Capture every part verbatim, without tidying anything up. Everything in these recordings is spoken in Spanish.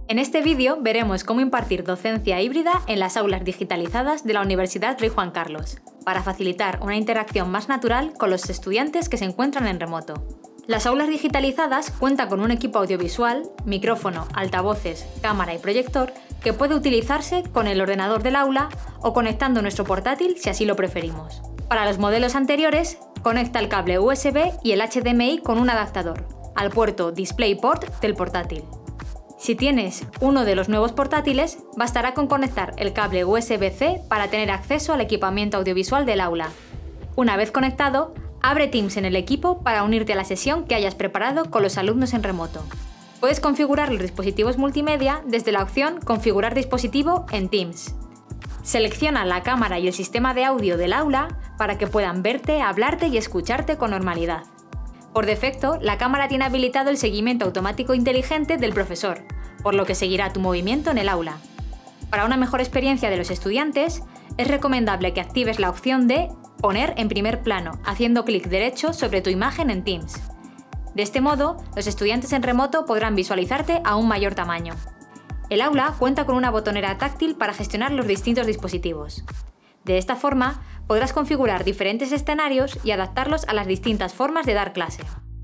En este vídeo veremos cómo impartir docencia híbrida en las aulas digitalizadas de la Universidad Rey Juan Carlos, para facilitar una interacción más natural con los estudiantes que se encuentran en remoto. Las aulas digitalizadas cuentan con un equipo audiovisual, micrófono, altavoces, cámara y proyector que puede utilizarse con el ordenador del aula o conectando nuestro portátil si así lo preferimos. Para los modelos anteriores, conecta el cable U S B y el H D M I con un adaptador al puerto DisplayPort del portátil. Si tienes uno de los nuevos portátiles, bastará con conectar el cable U S B C para tener acceso al equipamiento audiovisual del aula. Una vez conectado, abre Teams en el equipo para unirte a la sesión que hayas preparado con los alumnos en remoto. Puedes configurar los dispositivos multimedia desde la opción Configurar dispositivo en Teams. Selecciona la cámara y el sistema de audio del aula para que puedan verte, hablarte y escucharte con normalidad. Por defecto, la cámara tiene habilitado el seguimiento automático inteligente del profesor, por lo que seguirá tu movimiento en el aula. Para una mejor experiencia de los estudiantes, es recomendable que actives la opción de Poner en primer plano, haciendo clic derecho sobre tu imagen en Teams. De este modo, los estudiantes en remoto podrán visualizarte a un mayor tamaño. El aula cuenta con una botonera táctil para gestionar los distintos dispositivos. De esta forma, podrás configurar diferentes escenarios y adaptarlos a las distintas formas de dar clase.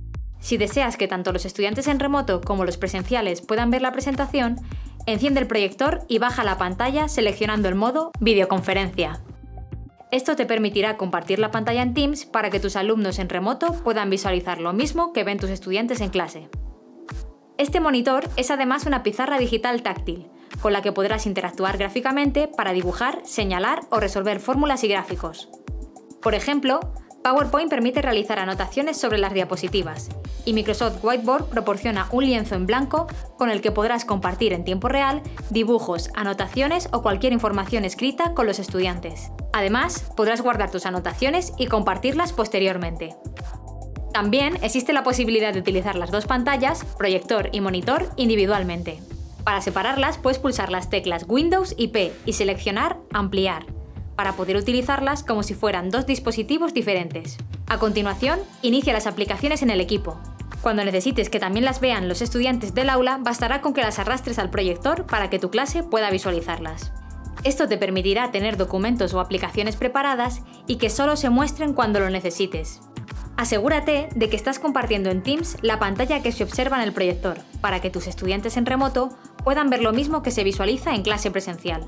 Si deseas que tanto los estudiantes en remoto como los presenciales puedan ver la presentación, enciende el proyector y baja la pantalla seleccionando el modo Videoconferencia. Esto te permitirá compartir la pantalla en Teams para que tus alumnos en remoto puedan visualizar lo mismo que ven tus estudiantes en clase. Este monitor es además una pizarra digital táctil, con la que podrás interactuar gráficamente para dibujar, señalar o resolver fórmulas y gráficos. Por ejemplo, PowerPoint permite realizar anotaciones sobre las diapositivas, y Microsoft Whiteboard proporciona un lienzo en blanco con el que podrás compartir en tiempo real dibujos, anotaciones o cualquier información escrita con los estudiantes. Además, podrás guardar tus anotaciones y compartirlas posteriormente. También existe la posibilidad de utilizar las dos pantallas, proyector y monitor, individualmente. Para separarlas, puedes pulsar las teclas Windows y P y seleccionar Ampliar, para poder utilizarlas como si fueran dos dispositivos diferentes. A continuación, inicia las aplicaciones en el equipo. Cuando necesites que también las vean los estudiantes del aula, bastará con que las arrastres al proyector para que tu clase pueda visualizarlas. Esto te permitirá tener documentos o aplicaciones preparadas y que solo se muestren cuando lo necesites. Asegúrate de que estás compartiendo en Teams la pantalla que se observa en el proyector, para que tus estudiantes en remoto puedan ver lo mismo que se visualiza en clase presencial.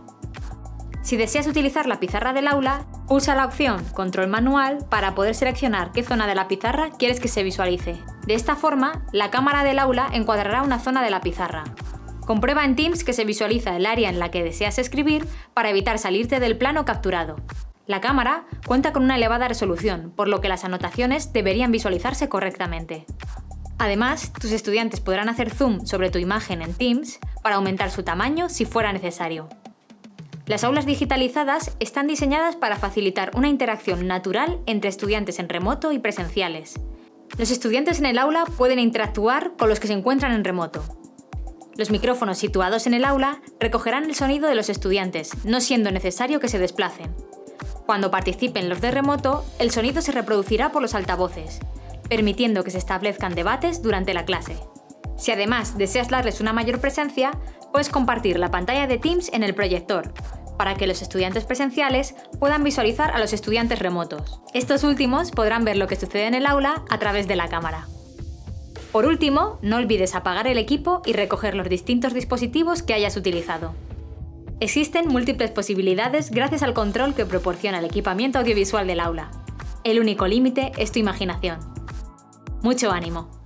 Si deseas utilizar la pizarra del aula, pulsa la opción Control Manual para poder seleccionar qué zona de la pizarra quieres que se visualice. De esta forma, la cámara del aula encuadrará una zona de la pizarra. Comprueba en Teams que se visualiza el área en la que deseas escribir para evitar salirte del plano capturado. La cámara cuenta con una elevada resolución, por lo que las anotaciones deberían visualizarse correctamente. Además, tus estudiantes podrán hacer zoom sobre tu imagen en Teams para aumentar su tamaño si fuera necesario. Las aulas digitalizadas están diseñadas para facilitar una interacción natural entre estudiantes en remoto y presenciales. Los estudiantes en el aula pueden interactuar con los que se encuentran en remoto. Los micrófonos situados en el aula recogerán el sonido de los estudiantes, no siendo necesario que se desplacen. Cuando participen los de remoto, el sonido se reproducirá por los altavoces, permitiendo que se establezcan debates durante la clase. Si además deseas darles una mayor presencia, puedes compartir la pantalla de Teams en el proyector, para que los estudiantes presenciales puedan visualizar a los estudiantes remotos. Estos últimos podrán ver lo que sucede en el aula a través de la cámara. Por último, no olvides apagar el equipo y recoger los distintos dispositivos que hayas utilizado. Existen múltiples posibilidades gracias al control que proporciona el equipamiento audiovisual del aula. El único límite es tu imaginación. ¡Mucho ánimo!